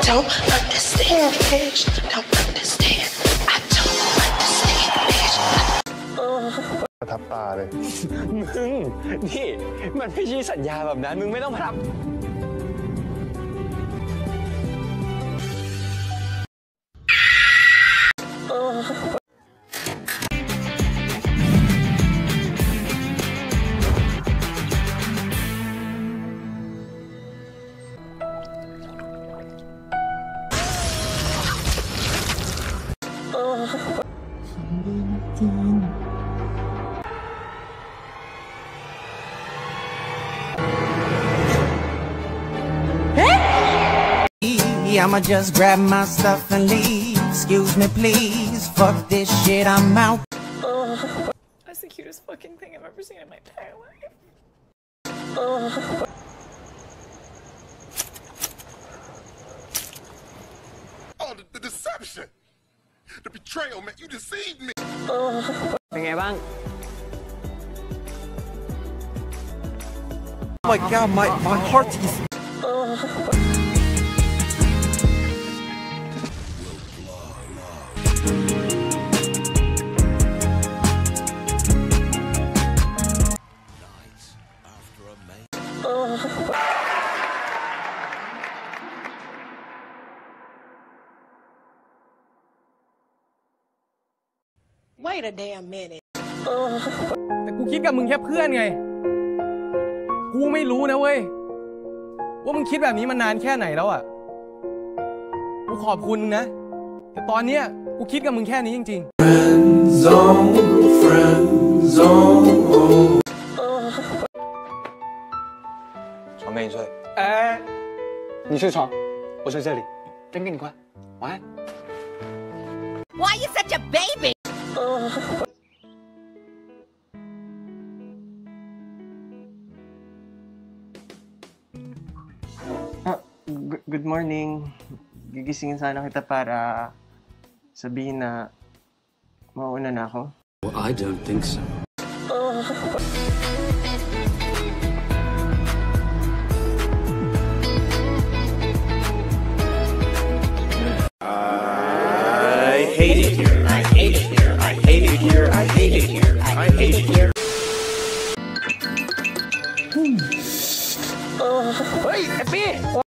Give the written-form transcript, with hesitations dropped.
don't understand, bitch. Don't understand. I don't understand, bitch. ประทับตาเลยมึงนี่มันไม่ใช่สัญญาแบบนั้นมึงไม่ต้องมาทำ I'ma just grab my stuff and leave. Excuse me, please. Fuck this shit, I'm out. That's the cutest fucking thing I've ever seen in my entire life. Oh, the deception, the betrayal, man. You deceived me. เป็นไงบ้าง Oh my god, my heart is. Wait a damn minute. แต่กูคิดกับมึงแค่เพื่อนไงกูไม่รู้นะเว้ยว่ามึงคิดแบบนี้มานานแค่ไหนแล้วอ่ะกูขอบคุณนะแต่ตอนเนี้ยกูคิดกับมึงแค่นี้จริงๆ friend zone 床给你睡哎你睡床我睡这里真给你关晚安 Why are you such a baby? Good morning. Gigisingin sana kita para sabihin na mauuna na ako. Well, I don't think so. I hate it here. I hate it here. I hate it here. I hate it here. I hate it here. เฮ้ยไอ้ปี้